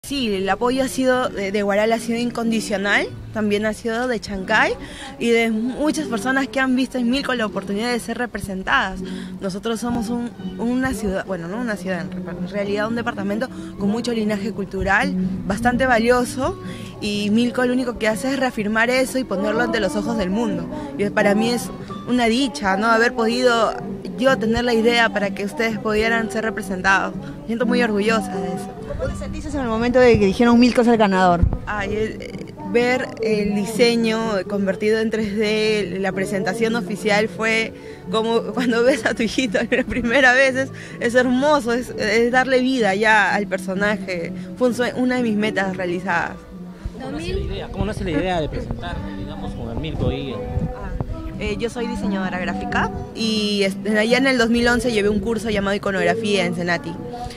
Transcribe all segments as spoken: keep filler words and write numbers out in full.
Sí, el apoyo ha sido de, de Huaral ha sido incondicional, también ha sido de Chancay y de muchas personas que han visto en Milko la oportunidad de ser representadas. Nosotros somos un, una ciudad, bueno, no una ciudad, en realidad un departamento con mucho linaje cultural, bastante valioso, y Milko lo único que hace es reafirmar eso y ponerlo ante los ojos del mundo. Y para mí es una dicha, ¿no?, haber podido yo tener la idea para que ustedes pudieran ser representados. Me siento muy orgullosa de eso. ¿Cómo te sentiste en el momento de que dijeron Milko es el ganador? Ay, el, ver el diseño convertido en tres D, la presentación oficial fue como cuando ves a tu hijito la primera vez, es, es hermoso, es, es darle vida ya al personaje. Fue un sueño, una de mis metas realizadas. ¿Cómo nace la idea, ¿Cómo nace la idea de presentar, digamos, con el Milko ahí? Eh, yo soy diseñadora gráfica y allá en el dos mil once llevé un curso llamado Iconografía en Senati.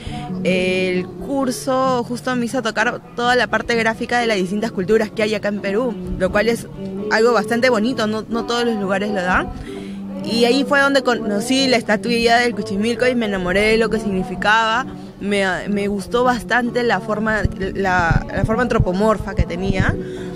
El curso justo me hizo tocar toda la parte gráfica de las distintas culturas que hay acá en Perú, lo cual es algo bastante bonito, no, no todos los lugares lo dan. Y ahí fue donde conocí la estatuilla del Cuchimilco y me enamoré de lo que significaba. Me, me gustó bastante la forma, la, la forma antropomorfa que tenía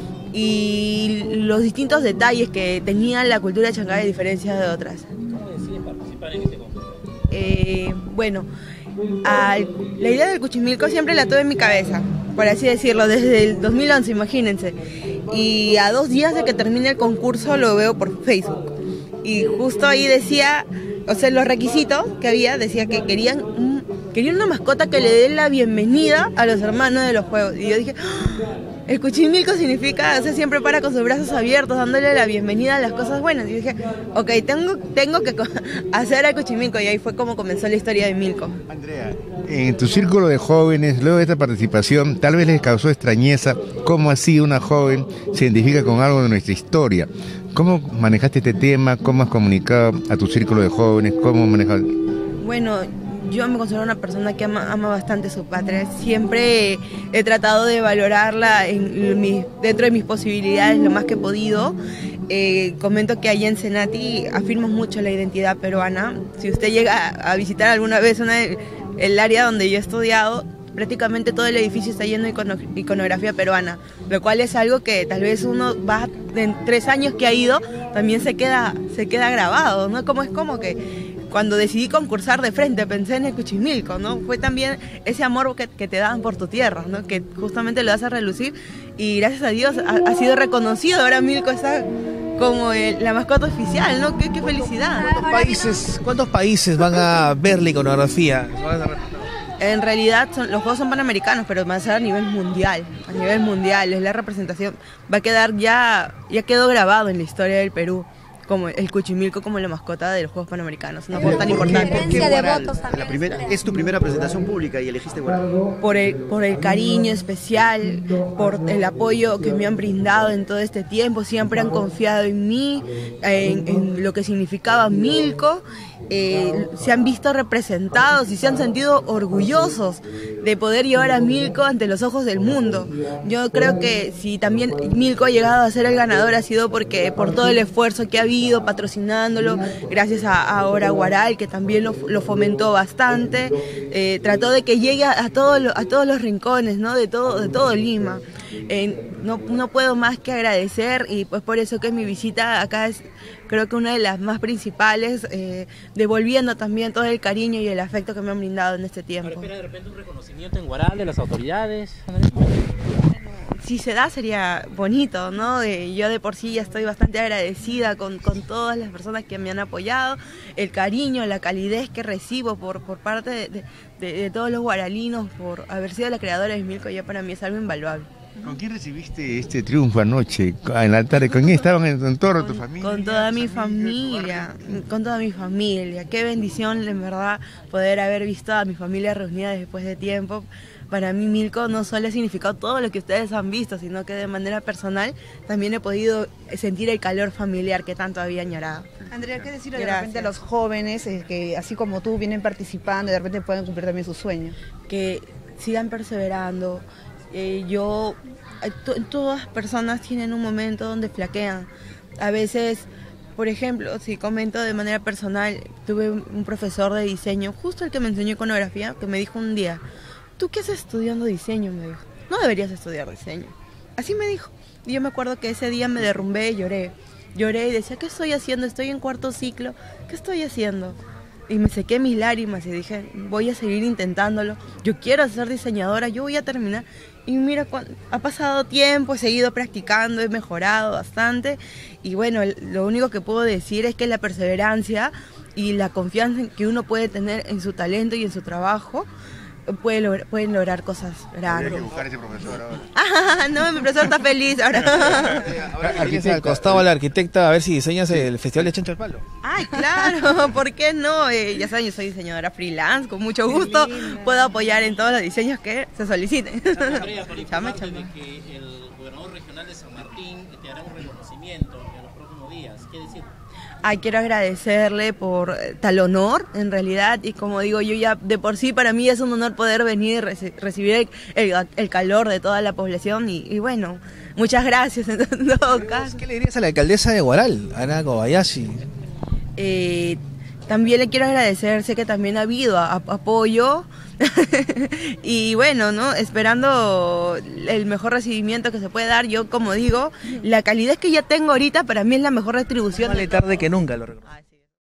y los distintos detalles que tenía la cultura de Chancay a diferencia de otras. ¿Cómo deciden participar en este concurso? Eh, bueno, al, la idea del Cuchimilco siempre la tuve en mi cabeza, por así decirlo, desde el dos mil once, imagínense. Y a dos días de que termine el concurso lo veo por Facebook. Y justo ahí decía, o sea, los requisitos que había, decía que querían, un, querían una mascota que le dé la bienvenida a los hermanos de los juegos. Y yo dije, ¡oh! El Cuchimilco significa, o sea, siempre para con sus brazos abiertos, dándole la bienvenida a las cosas buenas. Y dije, ok, tengo, tengo que hacer al Cuchimilco, y ahí fue como comenzó la historia de Milko. Andrea, en tu círculo de jóvenes, luego de esta participación, tal vez les causó extrañeza cómo así una joven se identifica con algo de nuestra historia. ¿Cómo manejaste este tema? ¿Cómo has comunicado a tu círculo de jóvenes? ¿Cómo manejas? Bueno, yo me considero una persona que ama, ama bastante su patria. Siempre he, he tratado de valorarla en mi, dentro de mis posibilidades lo más que he podido. Eh, comento que allá en Senati afirmo mucho la identidad peruana. Si usted llega a visitar alguna vez una, el área donde yo he estudiado, prácticamente todo el edificio está lleno de icono, iconografía peruana, lo cual es algo que tal vez uno va en tres años que ha ido, también se queda, se queda grabado, ¿no? Como es como que cuando decidí concursar de frente pensé en el Cuchimilco, ¿no? Fue también ese amor que, que te dan por tu tierra, ¿no? Que justamente lo hace relucir y gracias a Dios ha, ha sido reconocido. Ahora Milko está como el, la mascota oficial, ¿no? ¡Qué, qué felicidad! ¿Cuántos países, ¿Cuántos países van a ver la iconografía? En realidad son, los Juegos son panamericanos, pero van a ser a nivel mundial, a nivel mundial, es la representación, va a quedar ya, ya quedó grabado en la historia del Perú, como el Cuchimilco como la mascota de los Juegos Panamericanos, una cosa tan importante. ¿Por qué Huaral? La primera, es tu primera presentación pública y elegiste Huaral. Por el, por el cariño especial, por el apoyo que me han brindado en todo este tiempo, siempre han confiado en mí, en, en lo que significaba Milko. Eh, se han visto representados y se han sentido orgullosos de poder llevar a Milko ante los ojos del mundo. Yo creo que si también Milko ha llegado a ser el ganador ha sido porque por todo el esfuerzo que ha habido patrocinándolo, gracias a, a ahora Huaral, que también lo, lo fomentó bastante, eh, trató de que llegue a, a, todo lo, a todos los rincones, ¿no? de, todo, de todo Lima. Eh, no, no puedo más que agradecer y pues por eso que mi visita acá es creo que una de las más principales, eh, devolviendo también todo el cariño y el afecto que me han brindado en este tiempo. ¿Espera de repente un reconocimiento en Huaral de las autoridades? Si se da sería bonito, ¿no? Eh, yo de por sí ya estoy bastante agradecida con, con todas las personas que me han apoyado, el cariño, la calidez que recibo por, por parte de, de, de, de todos los huaralinos, por haber sido la creadora de Milko, ya para mí es algo invaluable. ¿Con quién recibiste este triunfo anoche, en la tarde? ¿Con quién estaban en tu entorno, tu familia? Con toda mi familia, con toda mi familia. Qué bendición, en verdad, poder haber visto a mi familia reunida después de tiempo. Para mí Milko no solo ha significado todo lo que ustedes han visto, sino que de manera personal también he podido sentir el calor familiar que tanto había añorado. Andrea, ¿qué decirle de repente a los jóvenes eh, que así como tú vienen participando y de repente pueden cumplir también sus sueños? Que sigan perseverando. Eh, yo, to, todas personas tienen un momento donde flaquean. A veces, por ejemplo, si comento de manera personal, tuve un profesor de diseño, justo el que me enseñó iconografía, que me dijo un día, ¿tú qué haces estudiando diseño? Me dijo. no deberías estudiar diseño. Así me dijo. Y yo me acuerdo que ese día me derrumbé y lloré. Lloré y decía, ¿qué estoy haciendo? Estoy en cuarto ciclo, ¿qué estoy haciendo? Y me sequé mis lágrimas y dije, voy a seguir intentándolo. Yo quiero ser diseñadora, yo voy a terminar. Y mira, ha pasado tiempo, he seguido practicando, he mejorado bastante. Y bueno, lo único que puedo decir es que la perseverancia y la confianza que uno puede tener en su talento y en su trabajo, Puede lograr, pueden lograr cosas grandes. Hay que buscar a ese profesor ahora. Ah, no, mi profesor está feliz ahora. Ahora tienes al costado a la arquitecta a ver si diseñas el Festival de Chancho al Palo. Ay, claro, ¿por qué no? Eh, ya saben, yo soy diseñadora freelance, con mucho gusto puedo apoyar en todos los diseños que se soliciten. Andrea, por importante de que el gobernador regional de San Martín te hará un reconocimiento en los próximos días. ¿Qué decir? Ay, quiero agradecerle por tal honor, en realidad, y como digo, yo ya de por sí para mí es un honor poder venir, reci recibir el, el, el calor de toda la población y, y bueno, muchas gracias en todo caso. ¿Qué le dirías a la alcaldesa de Huaral, Ana Kobayashi? Eh, también le quiero agradecer, sé que también ha habido a, a, apoyo y bueno, ¿no? Esperando el mejor recibimiento que se puede dar. Yo, como digo, la calidad que ya tengo ahorita para mí es la mejor retribución. Vale tarde que nunca, lo reconozco.